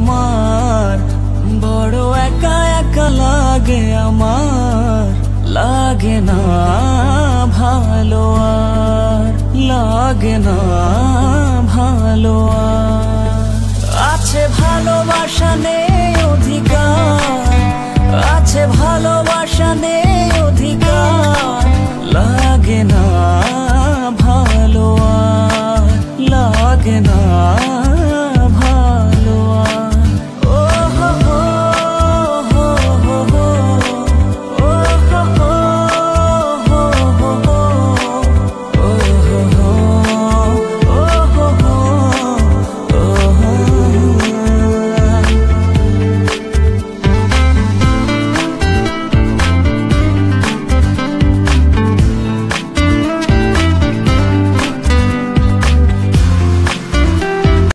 আমার বড় একা একা লাগে আমার, লাগে না ভালো আর, লাগে না ভালো আর। আছে ভালোবাসা নেই অধিকার, আছে ভালো